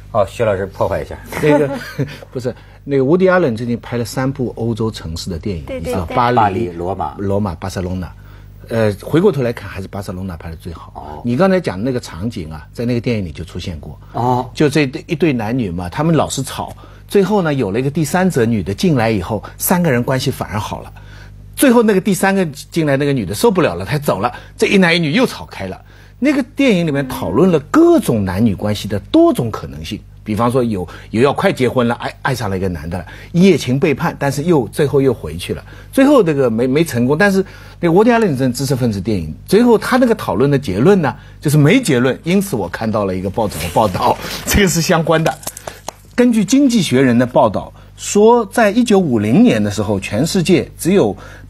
哦，徐老师破坏一下。 那个不是那个伍迪·艾伦最近拍了3部欧洲城市的电影， 对你知道巴黎、 罗马、巴塞隆纳。回过头来看，还是巴塞隆纳拍的最好。 哦， 你刚才讲的那个场景啊，在那个电影里就出现过。 哦， 就这一对男女嘛，他们老是吵，最后呢有了一个第三者女的进来以后，3个人关系反而好了。最后那个第3个进来那个女的受不了了，她走了，这一男一女又吵开了。那个电影里面讨论了各种男女关系的多种可能性，比方说有要快结婚了，爱上了一个男的了，一夜情背叛，但是最后又回去了，最后这个没成功。但是那个伍迪·艾伦这知识分子电影，最后他那个讨论的结论呢，就是没结论。因此我看到了一个报纸的报道，这个是相关的。根据《经济学人》的报道说，在1950年的时候，全世界只有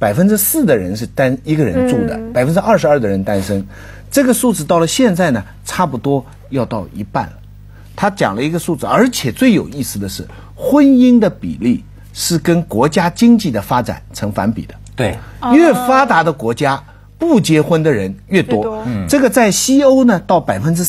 4%的人是一个人住的，22%的人单身。这个数字到了现在呢，差不多要到一半了。他讲了一个数字，而且最有意思的是，婚姻的比例是跟国家经济的发展成反比的。 对， 越发达的国家不结婚的人越多。这个在西欧呢到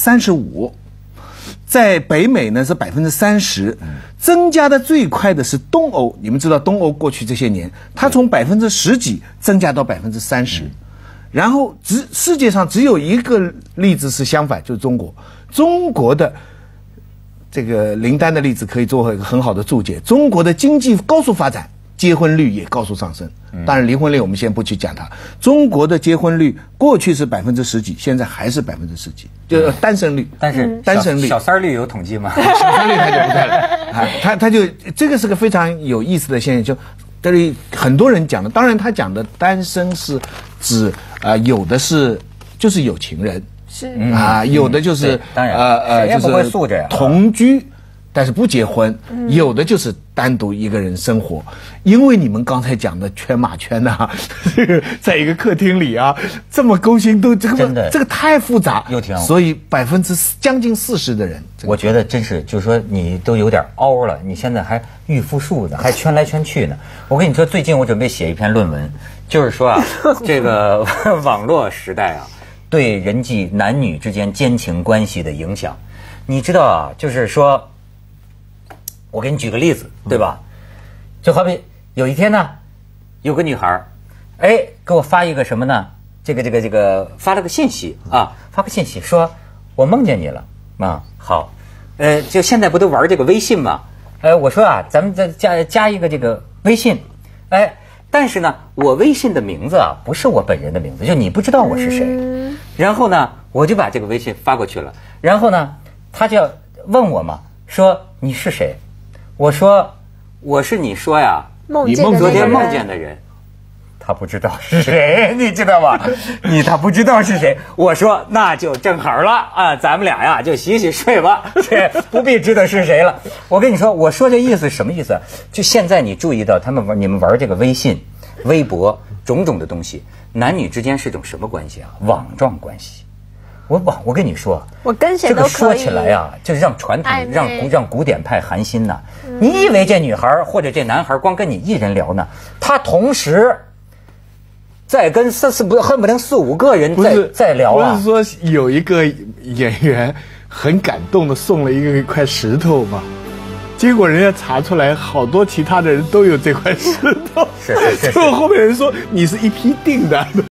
35%，在北美呢是30%，增加的最快的是东欧。你们知道东欧过去这些年，它从10%几增加到30%。然后世界上只有一个例子是相反，就是中国。中国的这个林丹的例子可以做一个很好的注解。中国的经济高速发展，结婚率也高速上升。当然离婚率我们先不去讲它。中国的结婚率过去是10%几，现在还是10%几，就是单身率。 但是单身率， 小三率有统计吗？ 小三率他就不在了。他就这个是个非常有意思的现象，就这里很多人讲的，当然他讲的单身是指有的是就是有情人， 是有的就是当然就是素着同居，但是不结婚，有的就是单独一个人生活。因为你们刚才讲的圈马圈呐，这个在一个客厅里啊，这么勾心斗角，这个太复杂，所以将近40%的人， 我觉得真是，就是说你都有点凹了，你现在还预复数呢，还圈来圈去呢。我跟你说，最近我准备写一篇论文，就是说啊，这个网络时代啊，对人际男女之间奸情关系的影响。你知道啊，就是说，我给你举个例子，对吧？就好比有一天呢，有个女孩，给我发一个什么呢？这个发了个信息啊，发个信息说，我梦见你了啊，好，就现在不都玩这个微信吗？我说啊，咱们再加一个这个微信，但是呢，我微信的名字啊，不是我本人的名字，就你不知道我是谁。然后呢，我就把这个微信发过去了。然后呢，他就要问我嘛，说你是谁？我说我是你说呀，你昨天梦见的人。他不知道是谁，你知道吗？他不知道是谁。我说那就正好了啊，咱们俩呀就洗洗睡吧，不必知道是谁了。我跟你说，我说这意思什么意思？就现在你注意到你们玩这个微信、微博种种的东西，男女之间是种什么关系啊？网状关系。我跟你说， 我跟谁都可以。 这个说起来啊，就是让传统让古典派寒心呐。你以为这女孩或者这男孩光跟你一人聊呢？他同时在跟恨不得4、5个人在聊啊！ 不是说有一个演员很感动的送了一块石头吗？结果人家查出来，好多其他的人都有这块石头。 是。 最后后面人说你是一批订的。